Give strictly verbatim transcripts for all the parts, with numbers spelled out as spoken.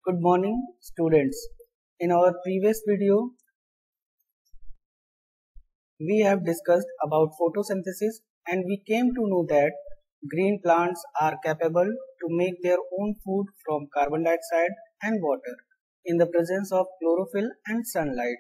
Good morning, students. In our previous video, we have discussed about photosynthesis and we came to know that green plants are capable to make their own food from carbon dioxide and water in the presence of chlorophyll and sunlight.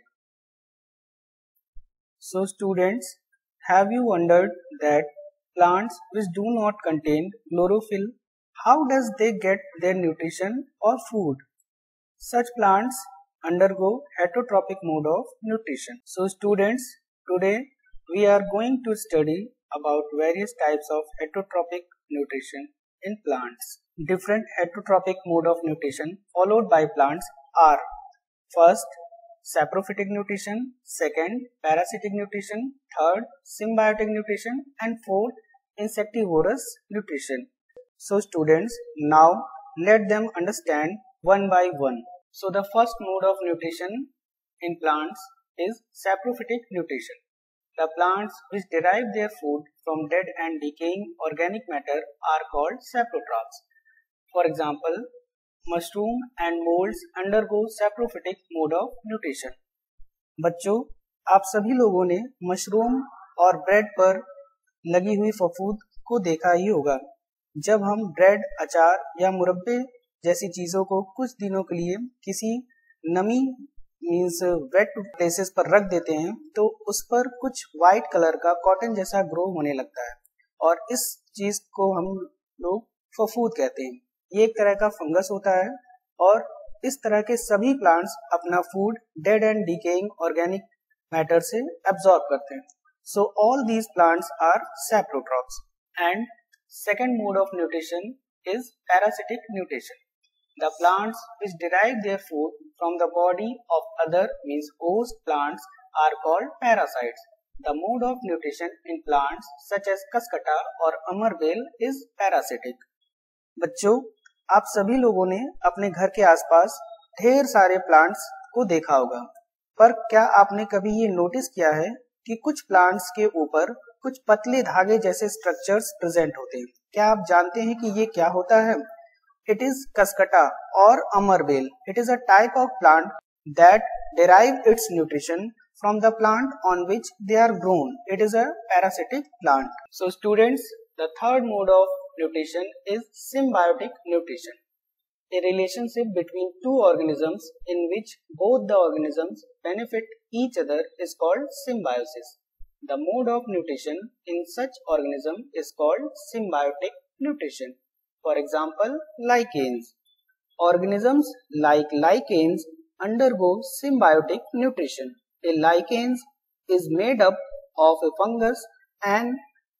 So students, have you wondered that plants which do not contain chlorophyll, how does they get their nutrition or food? Such plants undergo heterotrophic mode of nutrition. So students, today we are going to study about various types of heterotrophic nutrition in plants. Different heterotrophic mode of nutrition followed by plants are: first, saprophytic nutrition; second, parasitic nutrition; third, symbiotic nutrition; and fourth, insectivorous nutrition. So students, now let them understand one by one. So the first mode of nutrition in plants is saprophytic nutrition. The plants which derive their food from dead and decaying organic matter are called saprotrophs. For example, mushroom and molds undergo saprophytic mode of nutrition. बच्चों, आप सभी लोगों ने mushroom और bread पर लगी हुई फफूंद को देखा ही होगा। जब हम ब्रेड, अचार या मुरब्बे जैसी चीजों को कुछ दिनों के लिए किसी नमी मीन्स वेट प्लेसेस पर रख देते हैं तो उस पर कुछ व्हाइट कलर का कॉटन जैसा ग्रो होने लगता है और इस चीज को हम लोग फफूंद कहते हैं। ये एक तरह का फंगस होता है और इस तरह के सभी प्लांट्स अपना food dead and decaying organic matter से एब्जॉर्ब करते हैं। So all these plants are saprotrophs. And second mode of nutrition is parasitic nutrition. The plants which derive their food from the body of other means host plants are called parasites. The mode of nutrition in plants such as Cuscuta or Amarvale is parasitic. बच्चों, आप सभी लोगों ने अपने घर के आसपास ढेर सारे प्लांट्स को देखा होगा, पर क्या आपने कभी ये नोटिस किया है कि कुछ प्लांट्स के ऊपर कुछ पतले धागे जैसे स्ट्रक्चर्स प्रेजेंट होते हैं? क्या आप जानते हैं कि ये क्या होता है? It is Cuscuta or Amarvale. It is a type of plant that derive its nutrition from the plant on which they are grown. It is a parasitic plant. So students, the third mode of nutrition is symbiotic nutrition. A relationship between two organisms in which both the organisms benefit each other is called symbiosis. The mode of nutrition in such organism is called symbiotic nutrition. For example, lichens. Organisms like lichens undergo symbiotic nutrition. A lichen is made up of a fungus and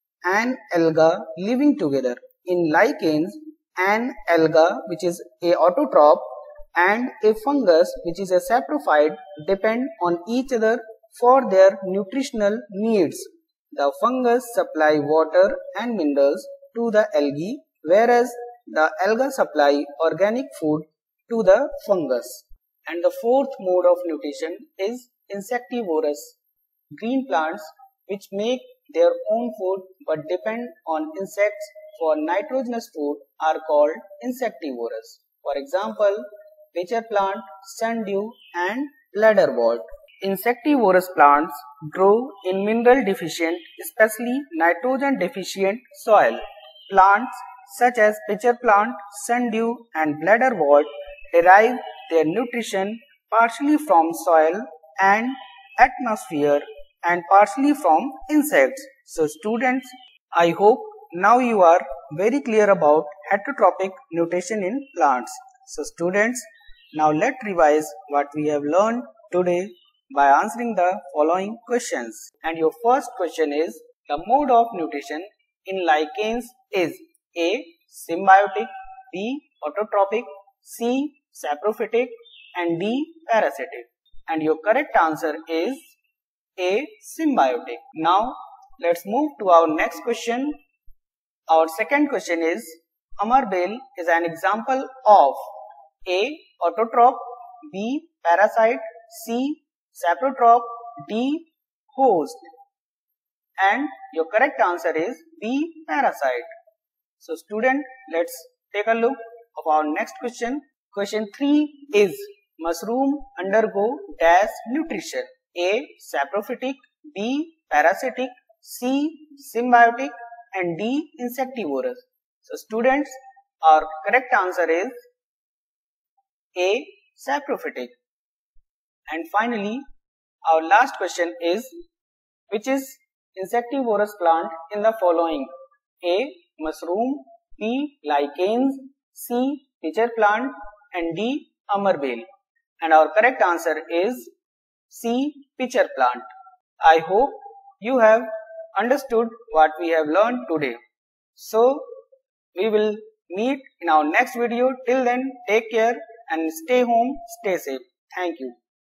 an alga living together. In lichens, an alga, which is a autotroph, and a fungus, which is a saprophyte, depend on each other for their nutritional needs. The fungus supply water and minerals to the algae, whereas the alga supply organic food to the fungus. And the fourth mode of nutrition is insectivorous. Green plants which make their own food but depend on insects for nitrogenous food are called insectivorous. For example, pitcher plant, sundew and bladderwort. Insectivorous plants grow in mineral deficient, especially nitrogen deficient soil. Plants such as pitcher plant, sundew and bladderwort derive their nutrition partially from soil and atmosphere and partially from insects. So students, I hope now you are very clear about heterotrophic nutrition in plants. So students, now let's revise what we have learned today by answering the following questions. And your first question is, the mode of nutrition in lichens is A. Symbiotic, B. Autotrophic, C. Saprophytic and D. Parasitic. And your correct answer is A. Symbiotic. Now let's move to our next question. Our second question is, Amarvale is an example of A. Autotroph, B. Parasite, C. Saprotroph, D. Host. And your correct answer is B. Parasite. So student, let's take a look of our next question. Question three Is mushroom undergo dash nutrition? A. Saprophytic, B. Parasitic, C. Symbiotic, and D. Insectivorous. So students, our correct answer is A. Saprophytic. And finally, our last question is, which is insectivorous plant in the following? A. Mushroom, B. Lichens, C. Pitcher plant, and D. Amarbale. And our correct answer is C. Pitcher plant. I hope you have understood what we have learned today. So, we will meet in our next video. Till then, take care and stay home, stay safe. Thank you.